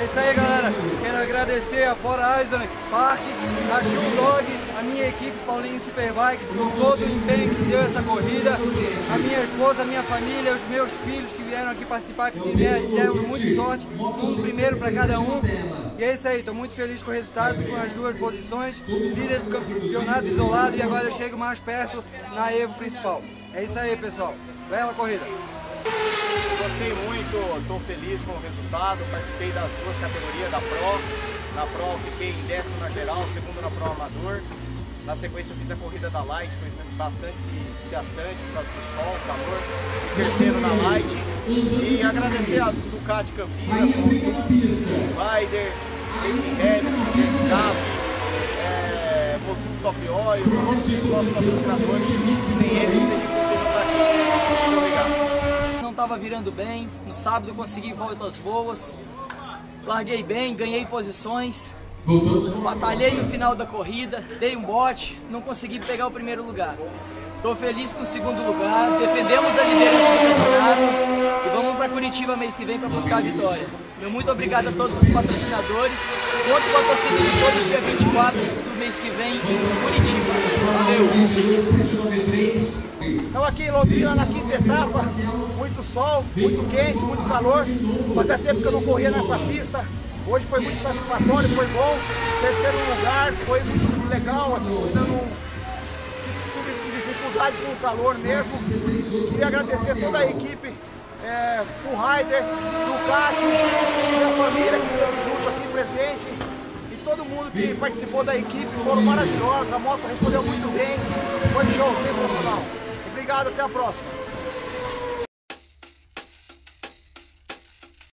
É isso aí, galera. Quero agradecer a Fora Island Park, a Tio Dog, a minha equipe Paulinho Superbike por todo o empenho que deu essa corrida, a minha esposa, a minha família, os meus filhos que vieram aqui participar, que me deram muita sorte, um primeiro para cada um. E é isso aí, estou muito feliz com o resultado, com as 2 posições, líder do campeonato isolado, e agora eu chego mais perto na Evo principal. É isso aí, pessoal. Bela corrida. Gostei muito, estou feliz com o resultado, participei das 2 categorias da Pro. Na Pro eu fiquei em 10º na geral, 2º na Pro Amador. Na sequência eu fiz a corrida da Light, foi bastante desgastante por causa do sol, calor. 3º na Light. E agradecer a Ducati Campinas, Rider, Racing Heritage, G-Scap, Top Oil, todos os nossos patrocinadores. Sem eles seria impossível estar aqui. Muito obrigado. Não estava virando bem, no sábado consegui voltas boas, larguei bem, ganhei posições, batalhei no final da corrida, dei um bote, não consegui pegar o primeiro lugar. Estou feliz com o 2º lugar, defendemos a liderança do campeonato e vamos para Curitiba mês que vem para buscar a vitória. Meu muito obrigado a todos os patrocinadores, conto com a torcida de todos dia 24 do mês que vem em Curitiba. Valeu! Estamos aqui em Londrina na 5ª etapa, muito sol, muito quente, muito calor, fazia tempo que eu não corria nessa pista, hoje foi muito satisfatório, foi bom, 3º lugar, foi muito legal, essa corrida não tive dificuldade com o calor mesmo. Queria agradecer toda a equipe, o Rider, Ducati, minha família que esteve junto aqui presente, e todo mundo que participou da equipe, foram maravilhosos, a moto respondeu muito bem, foi show, sensacional. Obrigado, até a próxima.